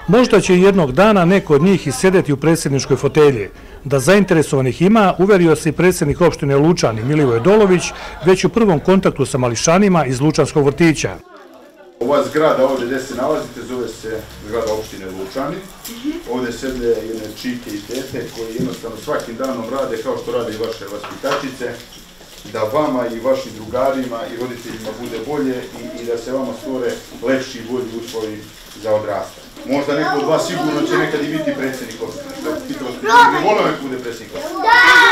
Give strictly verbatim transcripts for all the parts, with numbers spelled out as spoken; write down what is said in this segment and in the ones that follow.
Možda će jednog dana neko od njih i sjedeti u predsjedničkoj fotelji. Da zainteresovanih ima, uverio se i predsjednik opštine Lučani Milivoje Dolović već u prvom kontaktu sa mališanima iz Lučanskog vrtića. Ova zgrada ovdje gdje se nalazite zove se zgrada opštine Lučani. Ovdje sede jedne čike i tete koji jednostavno svakim danom rade kao što rade i vaše vaspitačice, da vama i vašim drugarima i roditeljima bude bolje i, i da se vama stvore lepši i bolji uslovi za odrastanje. Možda neko od vas sigurno će nekad i biti predsjednik opštine. Ne volio nek bude predsjednik opštine.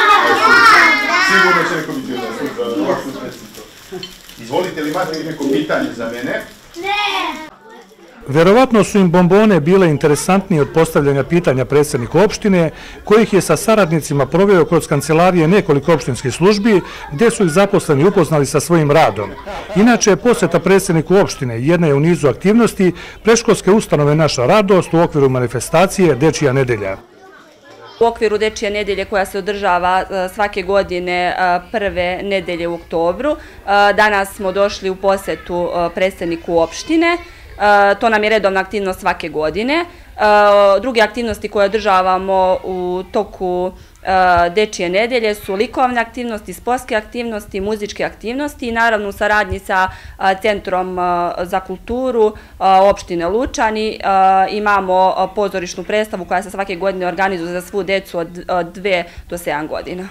Sigurno će neko biti od vas. Izvolite li imate neko pitanje za mene? Ne! Verovatno su im bombone bile interesantnije od postavljanja pitanja predsjedniku opštine, kojih je sa saradnicima proveo kroz kancelarije nekoliko opštinskih službi, gdje su ih zaposleni upoznali sa svojim radom. Inače, posjeta predsjedniku opštine jedna je u nizu aktivnosti predškolske ustanove Naša radost u okviru manifestacije Dečija nedelja. U okviru Dečije nedelje koja se održava svake godine prve nedelje u oktobru, danas smo došli u posjetu predsjedniku opštine. To nam je redovna aktivnost svake godine. Druge aktivnosti koje održavamo u toku Dečije nedelje su likovne aktivnosti, sportske aktivnosti, muzičke aktivnosti i naravno u saradnji sa Centrom za kulturu opštine Lučani imamo pozorišnu predstavu koja se svake godine organizuje za svu decu od dve do sedam godina.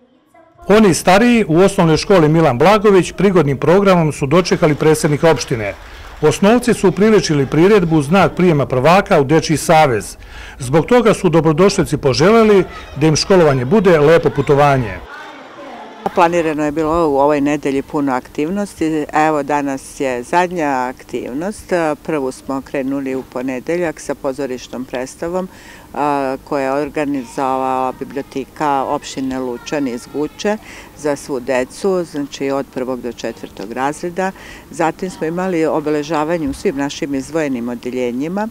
Oni stariji u osnovnoj školi Milan Blagović prigodnim programom su dočekali predsjednika opštine. Osnovci su upriličili priredbu znak prijema prvaka u Dečiji savez. Zbog toga su dobrodošlici poželjeli da im školovanje bude lepo putovanje. Planirano je bilo u ovoj nedelji puno aktivnosti. Evo danas je zadnja aktivnost. Prvu smo krenuli u ponedeljak sa pozorišnom predstavom koja je organizovala biblioteka opštine Lučani iz Guče za svu decu, znači od prvog do četvrtog razreda. Zatim smo imali obeležavanje u svim našim izdvojenim odeljenjima,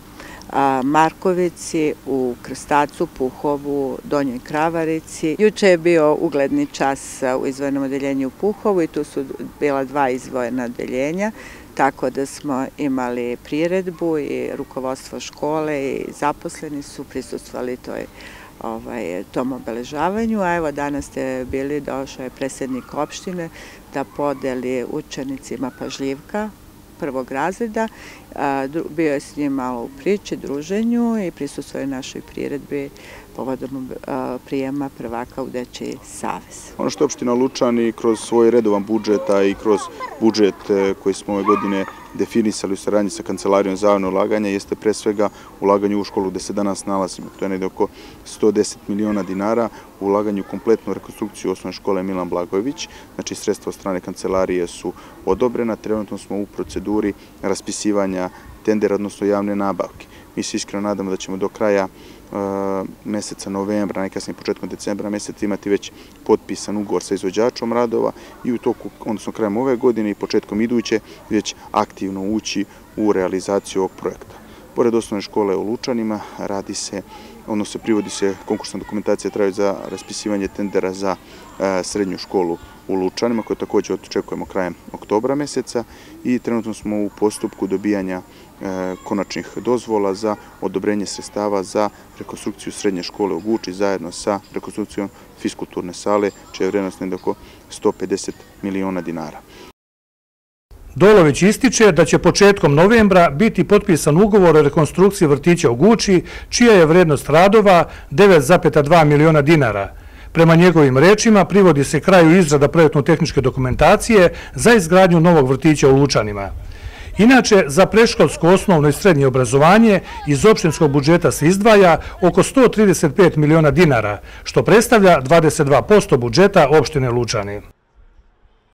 Markovici, u Krstacu, Puhovu, Donjoj Kravarici. Juče je bio ugledni čas u izdvojenom odeljenju u Puhovu i tu su bila dva izdvojena odeljenja, tako da smo imali priredbu i rukovodstvo škole i zaposleni su prisustvovali toj Ovaj, tom obeležavanju, a evo danas ste bili, došao je predsjednik opštine da podeli učenicima pažljivka prvog razreda, bio je s njim malo u priči, druženju i prisustvuje našoj priredbi povodom prijema prvaka u Dečiji savez. Ono što opština Lučani kroz svoj redovan budžet, a i kroz budžet koji smo ove godine definisali u saradnji sa Kancelarijom za javno ulaganje, jeste pre svega ulaganje u školu gde se danas nalazimo. To je negde oko sto deset miliona dinara u ulaganju u kompletnu rekonstrukciju osnovne škole Milan Blagojević. Znači, sredstva od strane Kancelarije su odobrena. Trenutno smo u proceduri raspisivanja tendera, odnosno javne nabavke. Mi se iskreno nadamo da ćemo do kraja meseca novembra, najkasnije početkom decembra meseca imati već potpisan ugovor sa izvođačom radova i u toku, odnosno krajem ove godine i početkom iduće, već aktivno ući u realizaciju ovog projekta. Pored osnovne škole u Lučanima radi se, odnosno privodi se konkursna dokumentacija traju za raspisivanje tendera za srednju školu u Lučanima, koju također očekujemo krajem oktobra meseca i trenutno smo u postupku dobijanja konačnih dozvola za odobrenje sredstava za rekonstrukciju srednje škole u Guči zajedno sa rekonstrukcijom fiskulturne sale, čija je vrednost negdje oko sto pedeset miliona dinara. Dolović ističe da će početkom novembra biti potpisan ugovor o rekonstrukciji vrtića u Guči, čija je vrednost radova devet zarez dva miliona dinara. Prema njegovim rečima privodi se kraju izrada projektno-tehničke dokumentacije za izgradnju novog vrtića u Lučanima. Inače, za predškolsko osnovno i srednje obrazovanje iz opštinskog budžeta se izdvaja oko sto trideset pet miliona dinara, što predstavlja dvadeset dva posto budžeta opštine Lučani.